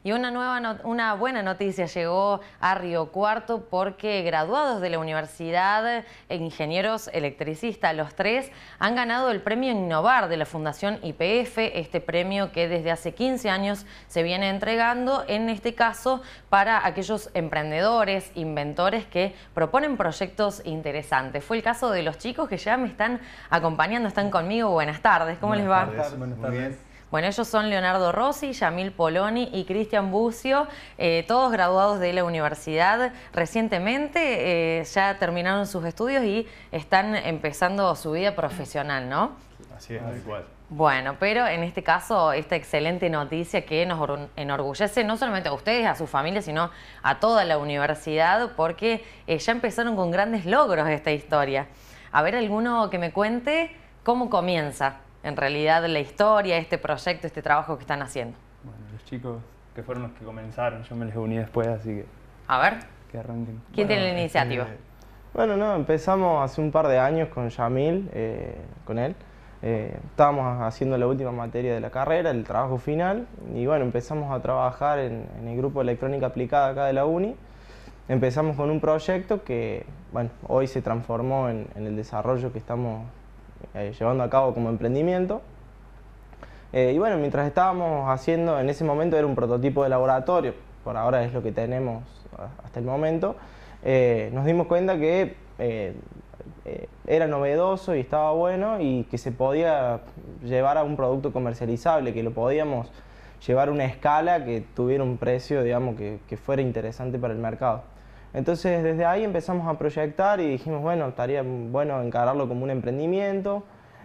Y una buena noticia llegó a Río Cuarto porque graduados de la Universidad, ingenieros electricistas, los tres, han ganado el premio Innovar de la Fundación YPF, este premio que desde hace 15 años se viene entregando, en este caso para aquellos emprendedores, inventores que proponen proyectos interesantes. Fue el caso de los chicos que ya me están acompañando, están conmigo. Buenas tardes, ¿cómo les va? Buenas tardes. Bueno, ellos son Leonardo Rossi, Yamil Poloni y Cristian Bucio, todos graduados de la universidad recientemente, ya terminaron sus estudios y están empezando su vida profesional, ¿no? Así es, tal cual. Bueno, pero en este caso, esta excelente noticia que nos enorgullece no solamente a ustedes, a sus familias, sino a toda la universidad, porque ya empezaron con grandes logros esta historia. A ver, alguno que me cuente cómo comienza en realidad la historia, este proyecto, este trabajo que están haciendo. Bueno, los chicos que fueron los que comenzaron, yo me les uní después, así que... A ver, que arranquen. ¿quién tiene la iniciativa? Bueno, empezamos hace un par de años con Yamil, con él. Estábamos haciendo la última materia de la carrera, el trabajo final, y bueno, empezamos a trabajar en el grupo de electrónica aplicada acá de la uni. Empezamos con un proyecto que, bueno, hoy se transformó en el desarrollo que estamos llevando a cabo como emprendimiento. Y bueno, mientras estábamos haciendo, en ese momento era un prototipo de laboratorio, por ahora es lo que tenemos hasta el momento, nos dimos cuenta que era novedoso y estaba bueno y que se podía llevar a un producto comercializable, que lo podíamos llevar a una escala que tuviera un precio, digamos, que fuera interesante para el mercado. Entonces desde ahí empezamos a proyectar y dijimos, bueno, estaría bueno encararlo como un emprendimiento,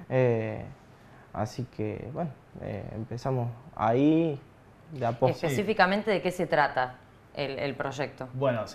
así que bueno, empezamos ahí de a poco. Específicamente, ¿de qué se trata el proyecto? Bueno,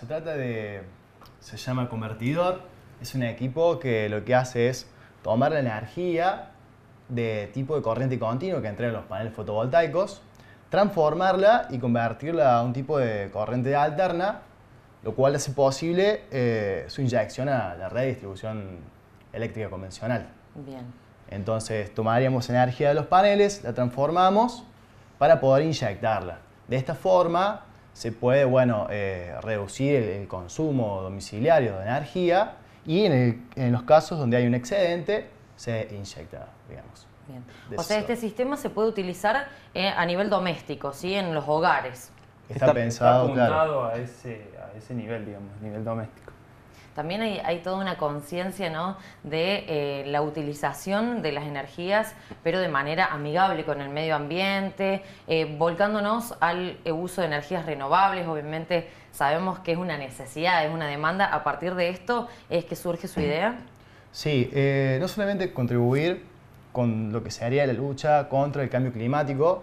se llama Convertidor, es un equipo que lo que hace es tomar la energía de tipo de corriente continua que entregan los paneles fotovoltaicos, transformarla y convertirla a un tipo de corriente alterna, lo cual hace posible su inyección a la red de distribución eléctrica convencional. Bien. Entonces tomaríamos energía de los paneles, la transformamos para poder inyectarla. De esta forma se puede, bueno, reducir el consumo domiciliario de energía y en los casos donde hay un excedente se inyecta, digamos. Bien. O sea, este sistema se puede utilizar a nivel doméstico, ¿sí? En los hogares. Está pensado, apuntado, claro, a ese nivel, digamos, nivel doméstico. También hay toda una conciencia, ¿no?, de la utilización de las energías, pero de manera amigable con el medio ambiente, volcándonos al uso de energías renovables. Obviamente sabemos que es una necesidad, es una demanda. A partir de esto es que surge su idea. Sí, no solamente contribuir con lo que sería la lucha contra el cambio climático,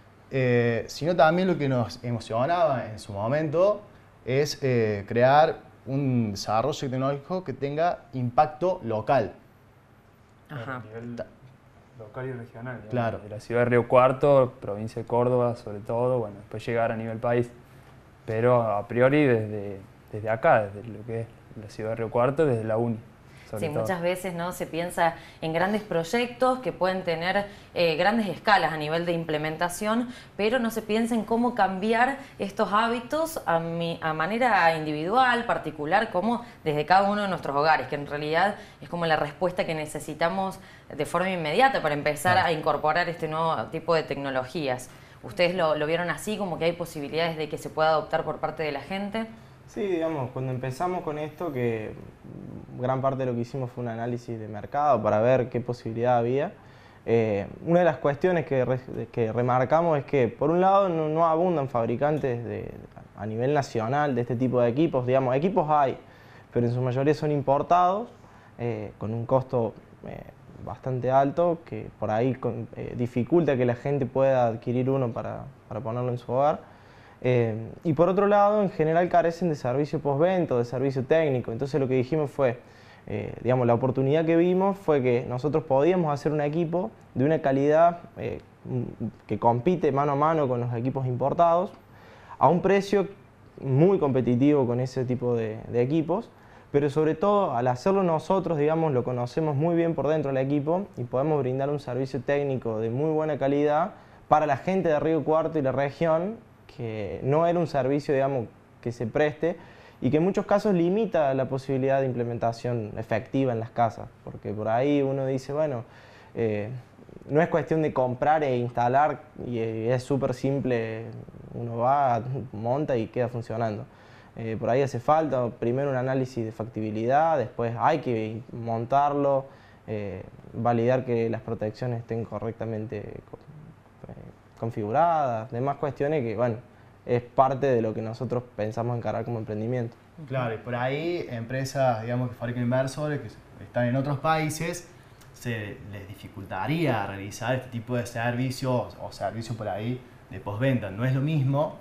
sino también lo que nos emocionaba en su momento es crear un desarrollo tecnológico que tenga impacto local. Ajá. A nivel local y regional. Digamos, claro. de la ciudad de Río Cuarto, provincia de Córdoba sobre todo, bueno, después llegar a nivel país. Pero a priori desde acá, desde lo que es la ciudad de Río Cuarto, desde la uni. Sí, muchas veces, ¿no?, se piensa en grandes proyectos que pueden tener grandes escalas a nivel de implementación, pero no se piensa en cómo cambiar estos hábitos a manera individual, particular, como desde cada uno de nuestros hogares, que en realidad es como la respuesta que necesitamos de forma inmediata para empezar a incorporar este nuevo tipo de tecnologías. ¿Ustedes lo vieron así, como que hay posibilidades de que se pueda adoptar por parte de la gente? Sí, digamos, cuando empezamos con esto, que gran parte de lo que hicimos fue un análisis de mercado para ver qué posibilidad había. Una de las cuestiones que remarcamos es que, por un lado, no abundan fabricantes a nivel nacional de este tipo de equipos. Digamos, equipos hay, pero en su mayoría son importados, con un costo bastante alto, que por ahí dificulta que la gente pueda adquirir uno para ponerlo en su hogar. Y por otro lado, en general carecen de servicio postventa, de servicio técnico. Entonces lo que dijimos fue, digamos, la oportunidad que vimos fue que nosotros podíamos hacer un equipo de una calidad que compite mano a mano con los equipos importados, a un precio muy competitivo con ese tipo de equipos, pero sobre todo al hacerlo nosotros, digamos, lo conocemos muy bien por dentro del equipo y podemos brindar un servicio técnico de muy buena calidad para la gente de Río Cuarto y la región, que no era un servicio, digamos, que se preste y que en muchos casos limita la posibilidad de implementación efectiva en las casas, porque por ahí uno dice, bueno, no es cuestión de comprar e instalar y es súper simple, uno va, monta y queda funcionando. Por ahí hace falta primero un análisis de factibilidad, después hay que montarlo, validar que las protecciones estén correctamente configuradas, demás cuestiones que, bueno, es parte de lo que nosotros pensamos encarar como emprendimiento. Claro, y por ahí empresas, digamos, que fabrican inversores, que están en otros países, se les dificultaría realizar este tipo de servicios o servicios por ahí de postventa. No es lo mismo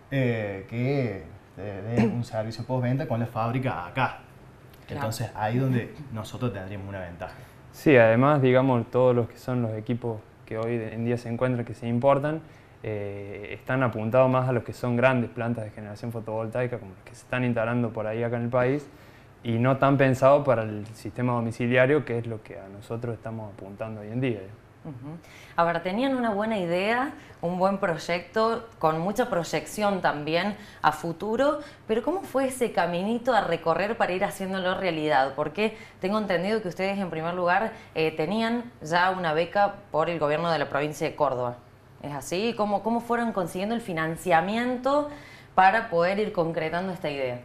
que un servicio postventa con la fábrica acá. Claro. Entonces ahí es donde nosotros tendríamos una ventaja. Sí, además, digamos, todos los que son los equipos que hoy en día se encuentran, que se importan, están apuntados más a los que son grandes plantas de generación fotovoltaica, como las que se están instalando por ahí acá en el país, y no tan pensados para el sistema domiciliario, que es lo que a nosotros estamos apuntando hoy en día. A ver, tenían una buena idea, un buen proyecto, con mucha proyección también a futuro, pero ¿cómo fue ese caminito a recorrer para ir haciéndolo realidad? Porque tengo entendido que ustedes, en primer lugar, tenían ya una beca por el gobierno de la provincia de Córdoba. ¿Es así? ¿Cómo fueron consiguiendo el financiamiento para poder ir concretando esta idea?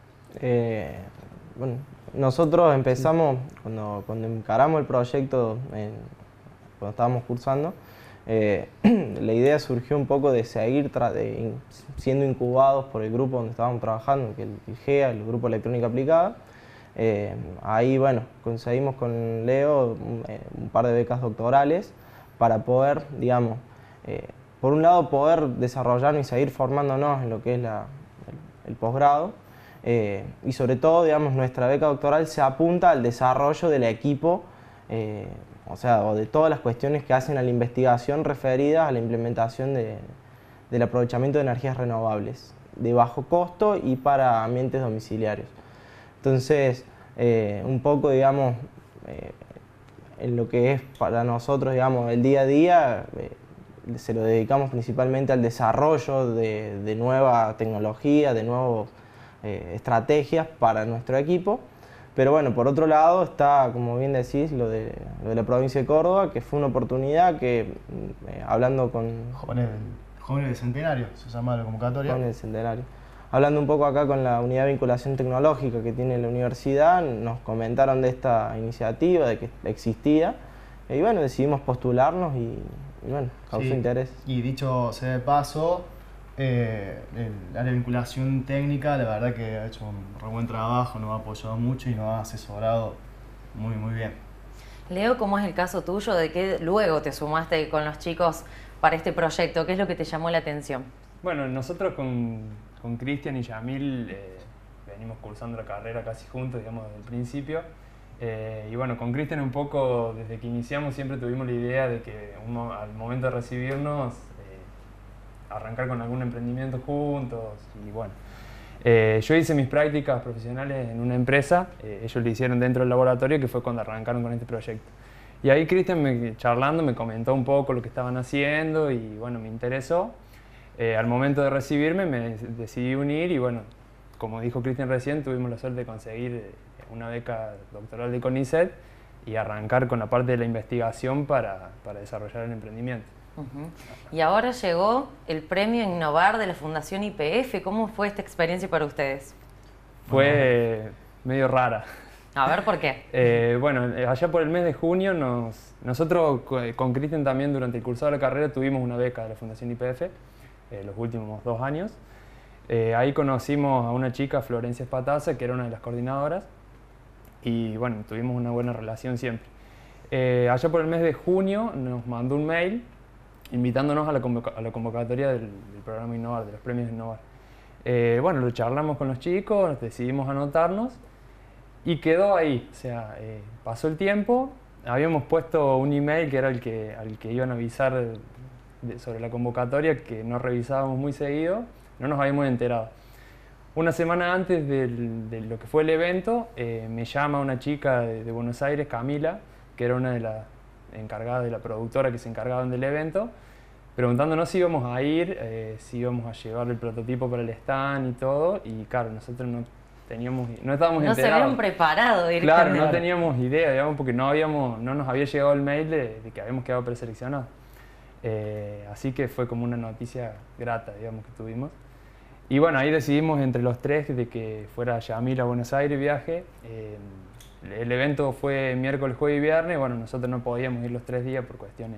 Bueno, nosotros empezamos, cuando encaramos el proyecto, cuando estábamos cursando, la idea surgió un poco de seguir siendo incubados por el grupo donde estábamos trabajando, que es el GEA, el Grupo Electrónica Aplicada. Ahí, bueno, conseguimos con Leo un par de becas doctorales para poder, digamos, por un lado poder desarrollarnos y seguir formándonos en lo que es el posgrado, y sobre todo, digamos, nuestra beca doctoral se apunta al desarrollo del equipo, o de todas las cuestiones que hacen a la investigación referidas a la implementación del aprovechamiento de energías renovables de bajo costo y para ambientes domiciliarios. Entonces, un poco, digamos, en lo que es para nosotros, digamos, el día a día, se lo dedicamos principalmente al desarrollo de nueva tecnología, de nuevas estrategias para nuestro equipo. Pero bueno, por otro lado está, como bien decís, lo de la provincia de Córdoba, que fue una oportunidad que, hablando con... Jóvenes del Centenario, se llama la convocatoria. Jóvenes del Centenario. Hablando un poco acá con la unidad de vinculación tecnológica que tiene la universidad, nos comentaron de esta iniciativa, de que existía, y bueno, decidimos postularnos y bueno, causó interés. Y dicho sea de paso, el área de vinculación técnica, la verdad que ha hecho un re buen trabajo, nos ha apoyado mucho y nos ha asesorado muy bien. Leo, ¿cómo es el caso tuyo de que luego te sumaste con los chicos para este proyecto? ¿Qué es lo que te llamó la atención? Bueno, nosotros con Cristian y Yamil venimos cursando la carrera casi juntos, digamos, desde el principio. Y bueno, con Cristian un poco, desde que iniciamos siempre tuvimos la idea de que al momento de recibirnos, arrancar con algún emprendimiento juntos. Y bueno, yo hice mis prácticas profesionales en una empresa, ellos lo hicieron dentro del laboratorio, que fue cuando arrancaron con este proyecto. Y ahí Cristian, charlando, me comentó un poco lo que estaban haciendo y bueno, me interesó. Al momento de recibirme me decidí unir y bueno, como dijo Cristian recién, tuvimos la suerte de conseguir una beca doctoral de CONICET y arrancar con la parte de la investigación para desarrollar el emprendimiento. Y ahora llegó el premio Innovar de la Fundación YPF. ¿Cómo fue esta experiencia para ustedes? Fue medio rara. A ver, ¿por qué? Bueno, allá por el mes de junio, nosotros con Cristian también durante el cursado de la carrera tuvimos una beca de la Fundación YPF, los últimos 2 años. Ahí conocimos a una chica, Florencia Espataza, que era una de las coordinadoras, y bueno, tuvimos una buena relación siempre. Allá por el mes de junio nos mandó un mail invitándonos a la convocatoria del programa Innovar, de los premios Innovar. Bueno, lo charlamos con los chicos, decidimos anotarnos y quedó ahí. O sea, pasó el tiempo, habíamos puesto un email que era al que iban a avisar sobre la convocatoria, que no revisábamos muy seguido, no nos habíamos enterado. Una semana antes de lo que fue el evento, me llama una chica de Buenos Aires, Camila, que era una de las encargadas de la productora que se encargaban del evento, preguntándonos si íbamos a ir, si íbamos a llevar el prototipo para el stand y todo, y claro, nosotros no estábamos No se enterados. habían preparado Claro, directamente. no teníamos idea, digamos, porque no nos había llegado el mail de que habíamos quedado preseleccionados. Así que fue como una noticia grata, digamos, que tuvimos. Y bueno, ahí decidimos entre los tres de que fuera Yamil a Buenos Aires viaje. El evento fue miércoles, jueves y viernes. Bueno, nosotros no podíamos ir los 3 días por cuestiones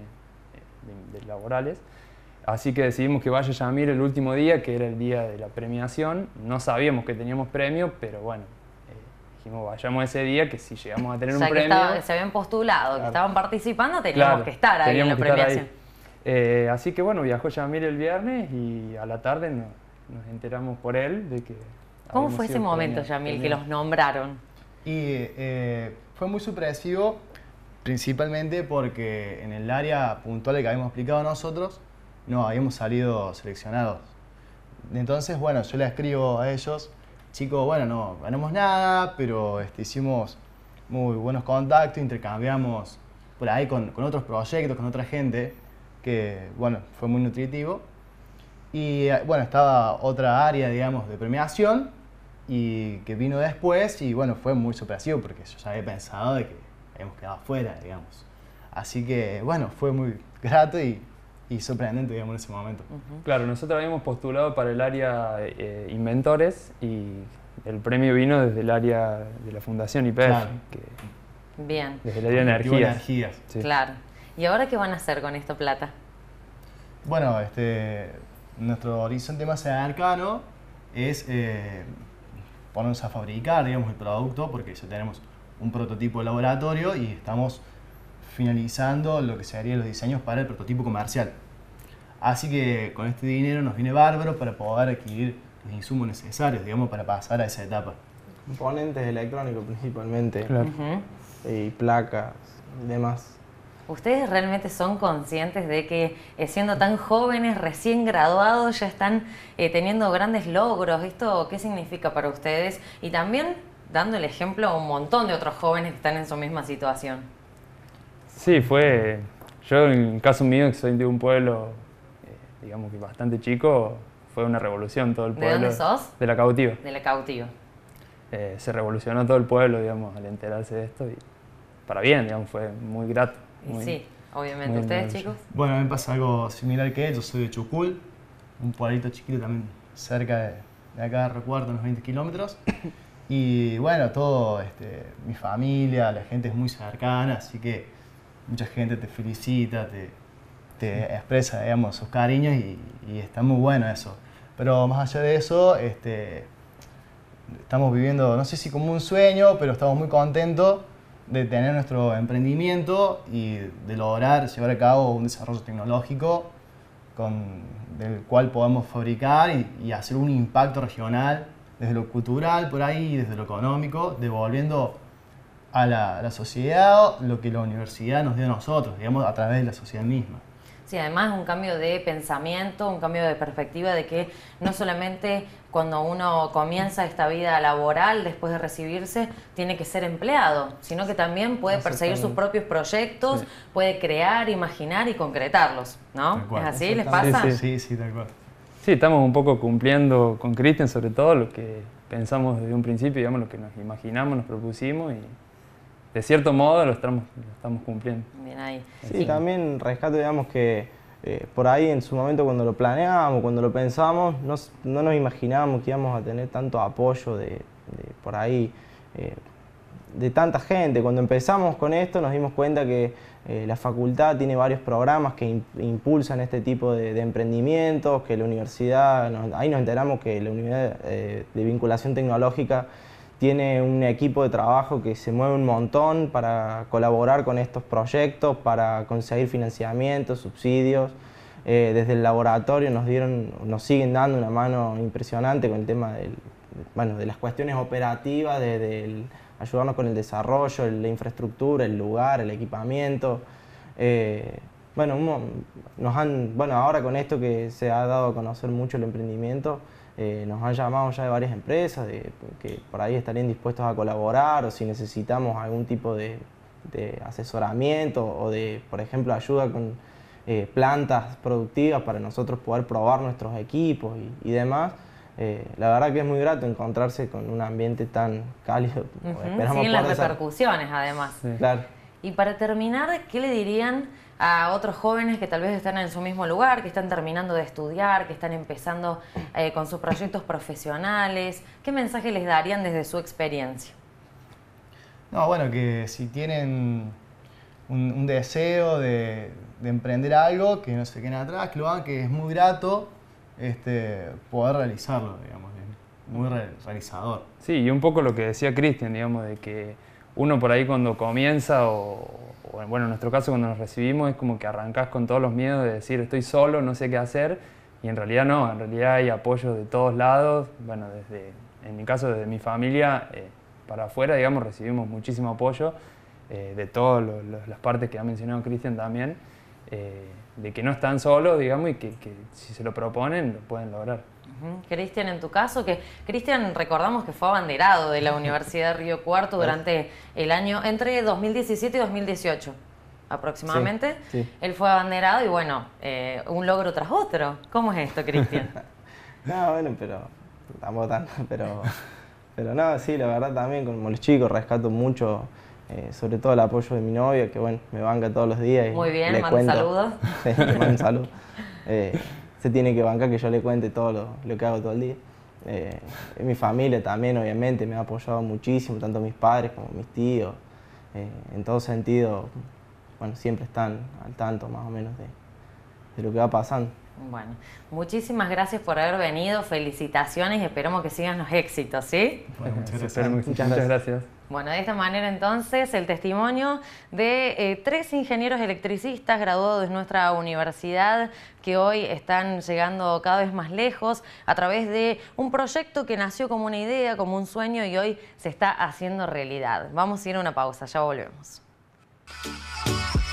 de laborales. Así que decidimos que vaya Yamil el último día, que era el día de la premiación. No sabíamos que teníamos premio, pero bueno, dijimos vayamos ese día, que si llegamos a tener O sea, un que premio... se habían postulado, que Claro. estaban participando, teníamos Claro, que estar ahí en la teníamos que estar ahí. premiación. Así que bueno, viajó Yamil el viernes y a la tarde nos enteramos por él de que... ¿Cómo habíamos fue ese sido momento, Yamil, que los nombraron? Y fue muy sorpresivo, principalmente porque en el área puntual que habíamos aplicado nosotros, no habíamos salido seleccionados. Entonces, bueno, yo le escribo a ellos, chicos, bueno, no ganamos nada, pero hicimos muy buenos contactos, intercambiamos por ahí con otros proyectos, con otra gente, que, bueno, fue muy nutritivo. Y, bueno, estaba otra área, digamos, de premiación, y que vino después, y bueno, fue muy sorpresivo porque yo ya había pensado de que habíamos quedado afuera, digamos. Así que, bueno, fue muy grato y sorprendente, digamos, en ese momento. Claro, nosotros habíamos postulado para el área inventores y el premio vino desde el área de la Fundación YPF, Claro. Bien, desde el área de Colectivo energías. Energías. Sí. claro. ¿Y ahora qué van a hacer con esta plata? Bueno, nuestro horizonte más cercano es ponernos a fabricar, digamos, el producto, porque ya tenemos un prototipo de laboratorio y estamos finalizando lo que serían los diseños para el prototipo comercial. Así que con este dinero nos viene bárbaro para poder adquirir los insumos necesarios, digamos, para pasar a esa etapa. Componentes electrónicos principalmente, Claro. Ujú. y placas y demás. ¿Ustedes realmente son conscientes de que siendo tan jóvenes, recién graduados, ya están teniendo grandes logros? ¿Esto qué significa para ustedes? Y también dando el ejemplo a un montón de otros jóvenes que están en su misma situación. Sí, yo en el caso mío, que soy de un pueblo, digamos que bastante chico, fue una revolución todo el ¿De pueblo. dónde sos? De La Cautiva. De la cautiva. Se revolucionó todo el pueblo, digamos, al enterarse de esto y para bien, digamos, fue muy grato. Y muy- sí, obviamente. muy ¿Ustedes, maravilloso. chicos? Bueno, a mí me pasa algo similar que él, yo soy de Chucul, un pueblito chiquito también cerca de acá de Recuerdo, unos 20 kilómetros. Y bueno, mi familia, la gente es muy cercana, así que mucha gente te felicita, te expresa, digamos, sus cariños y está muy bueno eso. Pero más allá de eso, estamos viviendo, no sé si como un sueño, pero estamos muy contentos de tener nuestro emprendimiento y de lograr llevar a cabo un desarrollo tecnológico del cual podemos fabricar y hacer un impacto regional desde lo cultural por ahí y desde lo económico, devolviendo a la sociedad lo que la universidad nos dio a nosotros, digamos, a través de la sociedad misma. Sí, además es un cambio de pensamiento, un cambio de perspectiva de que no solamente cuando uno comienza esta vida laboral después de recibirse tiene que ser empleado, sino que también puede perseguir sus propios proyectos, Sí. puede crear, imaginar y concretarlos, ¿no? Tal cual. ¿Es así? ¿Les Exactamente. pasa? Sí, Sí, tal cual. Sí, estamos un poco cumpliendo con Cristian sobre todo lo que pensamos desde un principio, digamos, lo que nos imaginamos, nos propusimos y de cierto modo lo estamos cumpliendo. Bien ahí. Sí, también rescato, digamos, que por ahí en su momento cuando lo planeábamos, cuando lo pensábamos, no nos imaginábamos que íbamos a tener tanto apoyo de por ahí, de tanta gente. Cuando empezamos con esto nos dimos cuenta que la facultad tiene varios programas que impulsan este tipo de emprendimientos, que la universidad, ahí nos enteramos que la unidad de vinculación tecnológica tiene un equipo de trabajo que se mueve un montón para colaborar con estos proyectos, para conseguir financiamiento, subsidios. Desde el laboratorio nos siguen dando una mano impresionante con el tema de las cuestiones operativas, ayudarnos con el desarrollo, la infraestructura, el lugar, el equipamiento. Ahora con esto que se ha dado a conocer mucho el emprendimiento, nos han llamado ya de varias empresas que por ahí estarían dispuestos a colaborar o si necesitamos algún tipo de asesoramiento o de, por ejemplo, ayuda plantas productivas para nosotros poder probar nuestros equipos y demás. La verdad que es muy grato encontrarse con un ambiente tan cálido. Siguen las repercusiones además. Sí. Claro. Y para terminar, ¿qué le dirían a otros jóvenes que tal vez están en su mismo lugar, que están terminando de estudiar, que están empezando con sus proyectos profesionales? ¿Qué mensaje les darían desde su experiencia? No, bueno, que si tienen un deseo de emprender algo, que no se queden atrás, que lo hagan, que es muy grato poder realizarlo, digamos, es muy realizador. Sí, y un poco lo que decía Cristian, digamos, de que uno por ahí cuando comienza, o bueno, en nuestro caso cuando nos recibimos, es como que arrancás con todos los miedos de decir estoy solo, no sé qué hacer, y en realidad no, en realidad hay apoyo de todos lados, bueno, en mi caso desde mi familia para afuera, digamos, recibimos muchísimo apoyo de todas las partes que ha mencionado Cristian también, de que no están solos, digamos, y que si se lo proponen lo pueden lograr. Cristian, en tu caso, que Cristian, recordamos que fue abanderado de la Universidad de Río Cuarto durante el año, entre 2017 y 2018 aproximadamente. Sí, sí. Él fue abanderado y bueno, un logro tras otro. ¿Cómo es esto, Cristian? No, bueno, pero tampoco tanto, pero no, sí, la verdad también como los chicos rescato mucho, sobre todo el apoyo de mi novia, que bueno, me banca todos los días. Muy bien, le mando saludos. Sí, le mando un saludo. Se tiene que bancar que yo le cuente todo lo que hago todo el día. Mi familia también, obviamente, me ha apoyado muchísimo, tanto mis padres como mis tíos. En todo sentido, bueno, siempre están al tanto más o menos de lo que va pasando. Bueno, muchísimas gracias por haber venido, felicitaciones y esperamos que sigan los éxitos, ¿sí? Bueno, muchas Muchas gracias. Bueno, de esta manera entonces el testimonio de 3 ingenieros electricistas graduados de nuestra universidad que hoy están llegando cada vez más lejos a través de un proyecto que nació como una idea, como un sueño y hoy se está haciendo realidad. Vamos a ir a una pausa, ya volvemos.